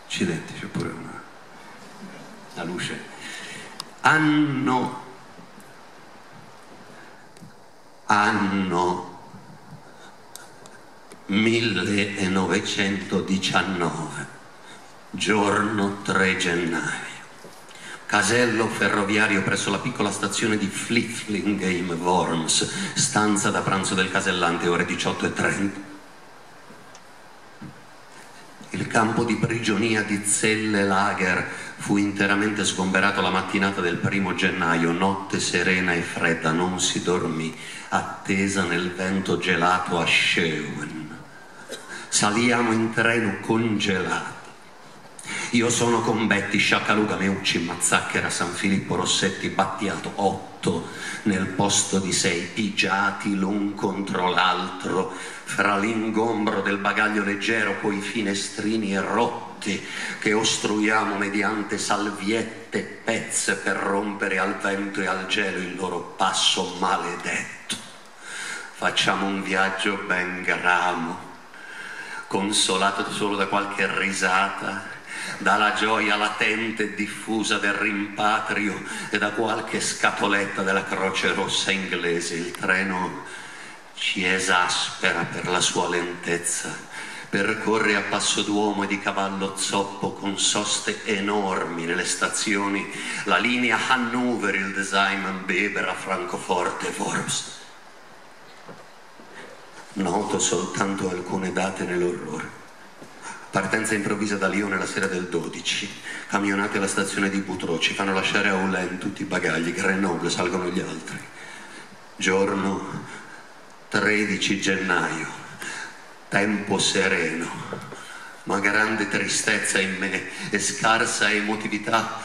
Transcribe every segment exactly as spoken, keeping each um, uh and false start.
Accidenti, c'è pure una, la luce. Anno, anno millenovecentodiciannove, giorno tre gennaio. Casello ferroviario presso la piccola stazione di Fliflingheim Worms, stanza da pranzo del casellante, ore diciotto e trenta. Il campo di prigionia di Zelle Lager fu interamente sgomberato la mattinata del primo gennaio, notte serena e fredda, non si dormì, attesa nel vento gelato a Scheuen. Saliamo in treno congelati. Io sono con Betty, Sciaccaluga, Meucci, Mazzacchera, San Filippo, Rossetti, Battiato, otto nel posto di sei, pigiati l'un contro l'altro, fra l'ingombro del bagaglio leggero coi finestrini rotti che ostruiamo mediante salviette e pezze per rompere al vento e al gelo il loro passo maledetto. Facciamo un viaggio ben gramo, consolato solo da qualche risata, dalla gioia latente e diffusa del rimpatrio e da qualche scatoletta della Croce Rossa inglese. Il treno ci esaspera per la sua lentezza, percorre a passo d'uomo e di cavallo zoppo con soste enormi nelle stazioni la linea Hannover, il Design Beber a Francoforte e Worms. Noto soltanto alcune date nell'orrore. Partenza improvvisa da Lione la sera del dodici, camionate alla stazione di Boutreau, ci fanno lasciare a Oulen tutti i bagagli, Grenoble, salgono gli altri. Giorno tredici gennaio, tempo sereno, ma grande tristezza in me e scarsa emotività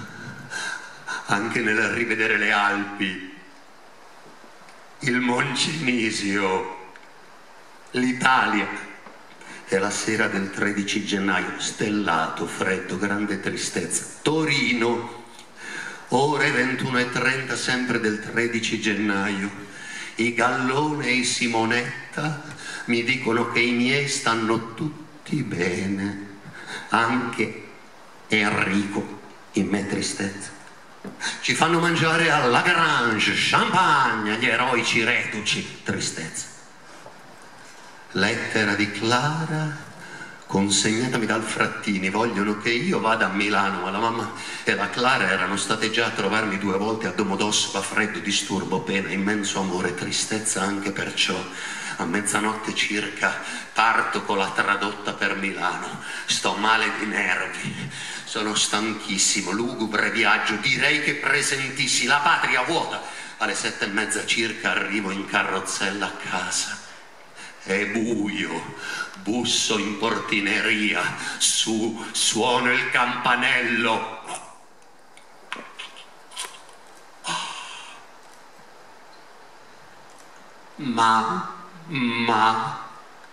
anche nel rivedere le Alpi, il Moncenisio, l'Italia. È la sera del tredici gennaio, stellato, freddo, grande tristezza. Torino, ore ventuno e trenta, sempre del tredici gennaio. I Gallone e i Simonetta mi dicono che i miei stanno tutti bene, anche Enrico, in me tristezza. Ci fanno mangiare alla Grange, champagne, gli eroici reduci, tristezza. Lettera di Clara consegnatami dal Frattini, vogliono che io vada a Milano, ma la mamma e la Clara erano state già a trovarmi due volte a Domodossola, freddo, disturbo, pena, immenso amore, tristezza anche perciò. A mezzanotte circa parto con la tradotta per Milano, sto male di nervi, sono stanchissimo, lugubre viaggio, direi che presentissi, la patria vuota. Alle sette e mezza circa arrivo in carrozzella a casa. È buio, busso in portineria, su, suono il campanello. Ma, ma,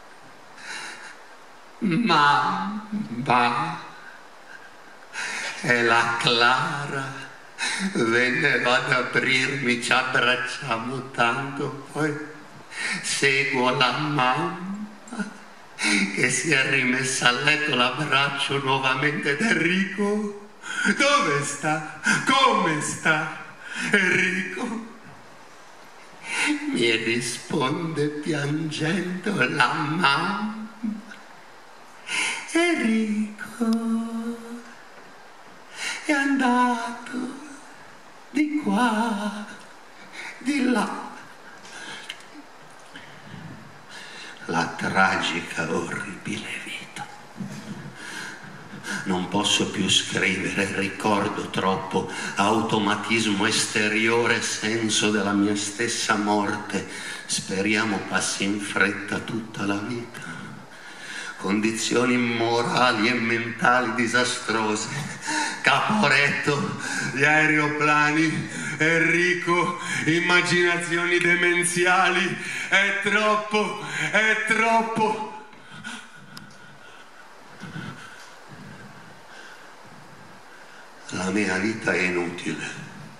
ma, ma, è la Clara, venne, va ad aprirmi, ci abbracciamo tanto, poi seguo la mamma che si è rimessa a letto, l'abbraccio nuovamente ed Enrico, dove sta? Come sta Enrico? Mi risponde piangendo la mamma, Enrico è andato di qua, di là. La tragica, orribile vita. Non posso più scrivere, ricordo troppo, automatismo esteriore, senso della mia stessa morte. Speriamo passi in fretta tutta la vita. Condizioni morali e mentali disastrose. Caporetto, gli aeroplani, Enrico, immaginazioni demenziali. È troppo, è troppo. La mia vita è inutile.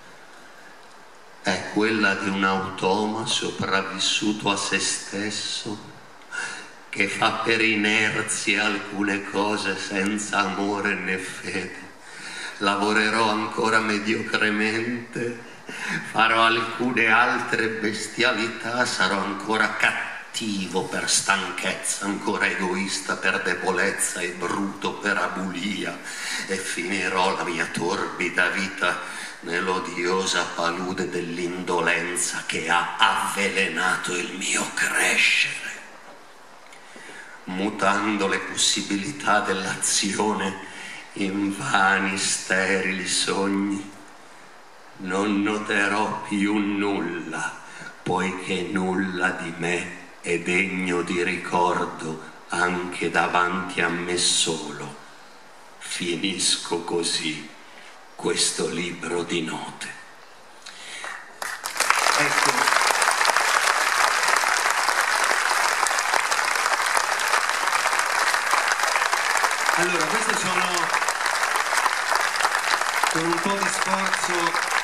È quella di un automa sopravvissuto a se stesso che fa per inerzia alcune cose senza amore né fede. Lavorerò ancora mediocremente, farò alcune altre bestialità, sarò ancora cattivo per stanchezza, ancora egoista per debolezza e bruto per abulia, e finirò la mia torbida vita nell'odiosa palude dell'indolenza che ha avvelenato il mio crescere. Mutando le possibilità dell'azione in vani sterili sogni, non noterò più nulla, poiché nulla di me è degno di ricordo anche davanti a me solo. Finisco così questo libro di note. Ecco. Allora, queste sono con un po' di sforzo